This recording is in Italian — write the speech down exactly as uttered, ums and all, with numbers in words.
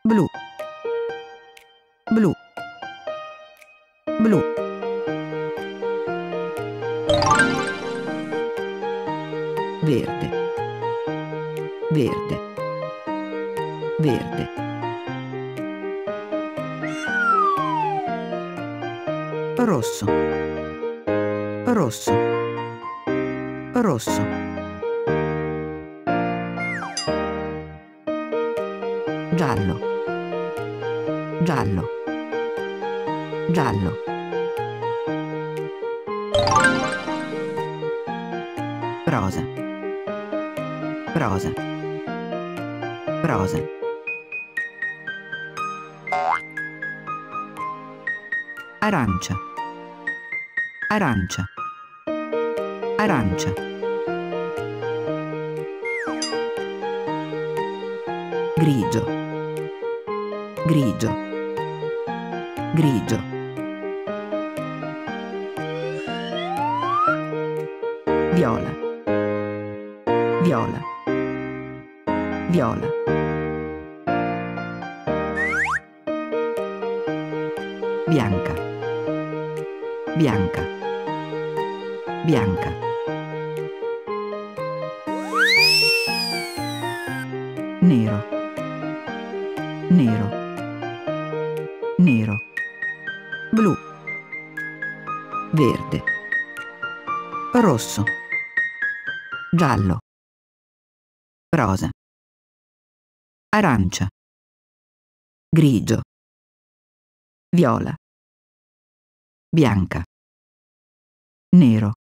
blu, blu, blu, verde, verde, verde, rosso, rosso, rosso, giallo, giallo, giallo, rosa, rosa, rosa, arancia, arancia, arancia, grigio, grigio, grigio, viola, viola, viola, bianca, bianca, bianca, nero, nero, nero, blu, verde, rosso, giallo, rosa, arancia, grigio, viola, bianca, nero,